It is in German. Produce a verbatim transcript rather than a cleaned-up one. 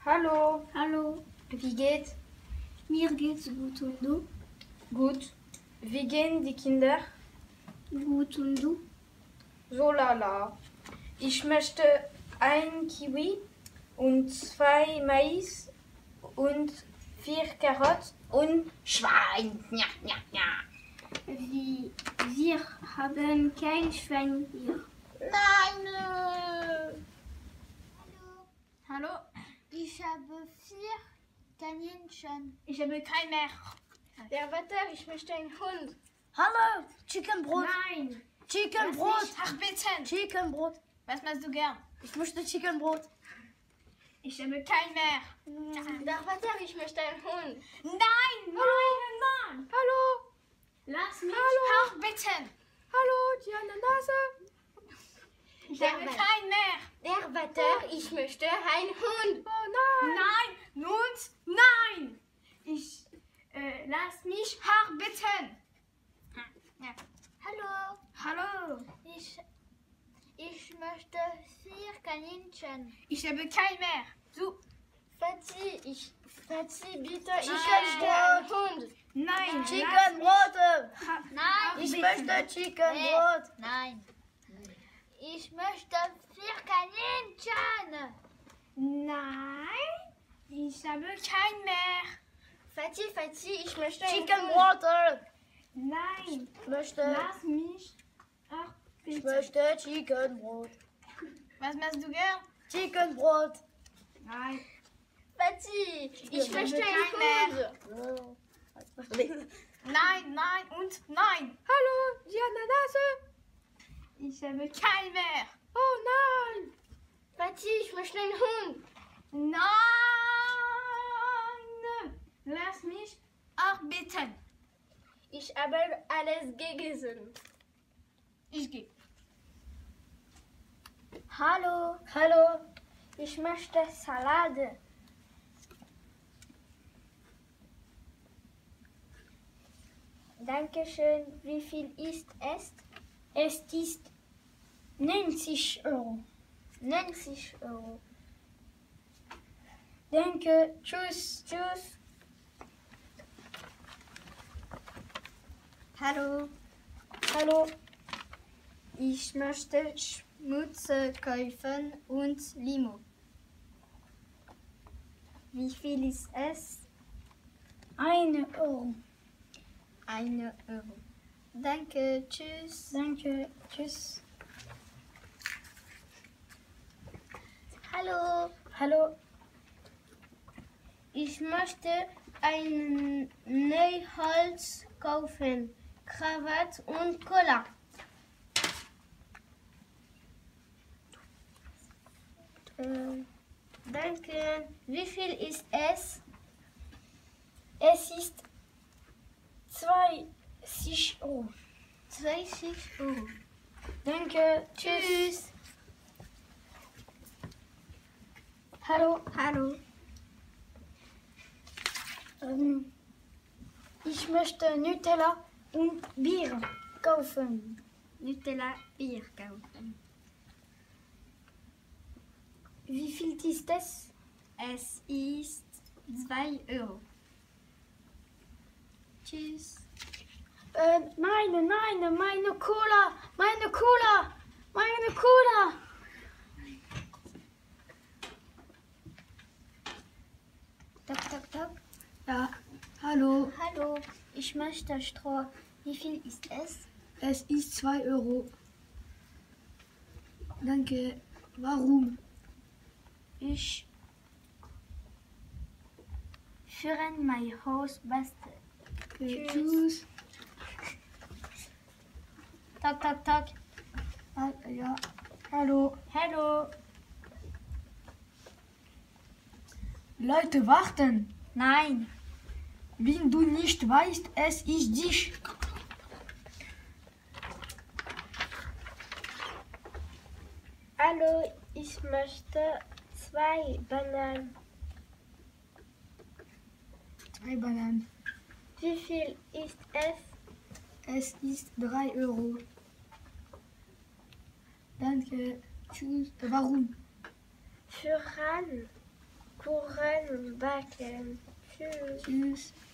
Hallo, Hallo, wie geht's? mir geht's gut und du? Gut. Wie gehen die Kinder? Gut und du? So lala. Ich möchte ein Kiwi und zwei Mais und vier Karotten und Schwein. Ja, ja, ja. Wie, wir haben kein Schwein hier. Nein. Äh. Hallo, Ich habe vier Kaninchen. Ich habe kein mehr. Der Wetter, ich möchte einen Hund. Hallo, Chickenbrot. nein. Chickenbrot. Ach bitte. Chickenbrot. Was machst du gern? Ich möchte Chickenbrot. Ich habe kein mehr. Der Wetter, ich möchte einen Hund. Nein, nein, nein. Hallo. Lass mich. Ach bitte. Hallo, die Ananase. Ich Der habe Wetter. kein mehr. Der Wetter, ich möchte einen Hund. Oh nein. Nein, und nein. Ich, äh, lass mich hart bitten. Hallo, Hallo, ich, ich möchte vier Kaninchen. Ich habe kein mehr. so, Fatih, ich, Fatih, bitte, ich Nein. möchte einen Hund. nein, Chickenbrot. Nein, Ich möchte Chickenbrot. nein. Ich möchte vier Kaninchen. Nein, ich habe kein mehr. Fatih, Fatih, ich möchte einen Hund. Chickenbrot. Nein, Ich möchte, lass mich hart ich bitten. möchte Chickenbrot. Was machst du gern? Chickenbrot. Nein, Fatih, ich habe möchte keinen einen Hund. Nein, nein und nein. Hallo, die Ananase. ich habe Kein mehr. Oh nein. Fatih, ich möchte einen Hund. Nein! Lass mich Ach bitte. Ich habe alles gegessen. Ich gehe. Hallo, Hallo. ich möchte Salate. Dankeschön. Wie viel ist es? Es ist neunzig Euro. neunzig Euro. Danke. Tschüss. Tschüss. Hallo. Hallo. Ich möchte Schmutz kaufen und Limo. Wie viel ist es? Eine Euro. Eine Euro. Danke. Tschüss. Danke. Tschüss. Hallo, Hallo. ich möchte ein Neuholz kaufen. Krawatte und Cola. Äh, danke. Wie viel ist es? Es ist zwanzig Euro. zwanzig Euro. Danke. Tschüss. Hallo. Hallo. Ähm, ich möchte Nutella und Bier kaufen. Nutella Bier kaufen. Wie viel ist es? Es ist zwei Euro. Tschüss. Äh, nein, nein, meine Cola, meine Cola, meine Cola. Tak, tak, tak. Ja, hallo. Hallo, ich möchte Stroh. Wie viel ist es? Es ist zwei Euro. Danke. Warum? Ich führen mein Haus beste. Okay, Tschüss. tschüss. Tak, tak, tak. Ah, ja, hallo. Hallo. Leute, warten. Nein. Wenn du nicht weißt, es ist dich. Hallo, ich möchte zwei Bananen. Zwei Bananen. Wie viel ist es? Es ist drei Euro. Danke. Tschüss. Warum? Führen Kuchen backen. Tschüss. Tschüss.